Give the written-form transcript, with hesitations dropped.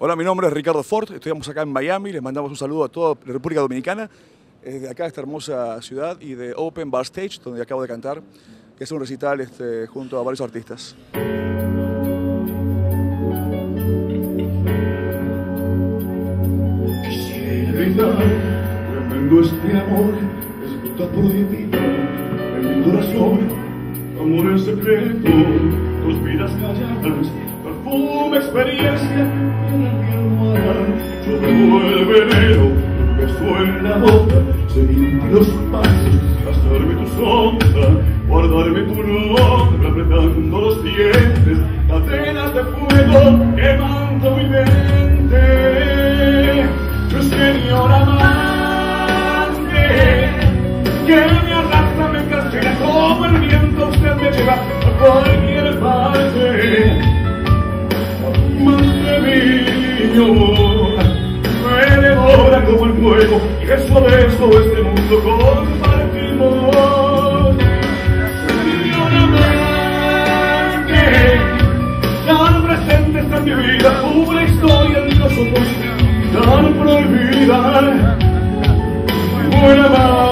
Hola, mi nombre es Ricardo Ford, estamos acá en Miami, les mandamos un saludo a toda la República Dominicana, de acá, esta hermosa ciudad, y de Open Bar Stage, donde acabo de cantar, que es un recital junto a varios artistas. Quisiera gritar, tremendo este amor, escuta prohibida en mi corazón, amor en secreto, dos vidas calladas, perfume, experiencia, y en mi almohada yo bebo el veneno, un beso en la boca, seguirte los pasos, pasarme tu sombra, guardarme tu nombre, apretando los dientes, cadenas de fuego quemando mi mente. Yo es que mi hora amante, que me arrastra, me encarcela como el viento, usted me lleva a cualquier parte. Amante mío, me devora como el fuego, y eso de eso este mundo compartimos. Mi hora amante, tan presente está en mi vida, una historia de nosotros tan prohibida, muy buena amante.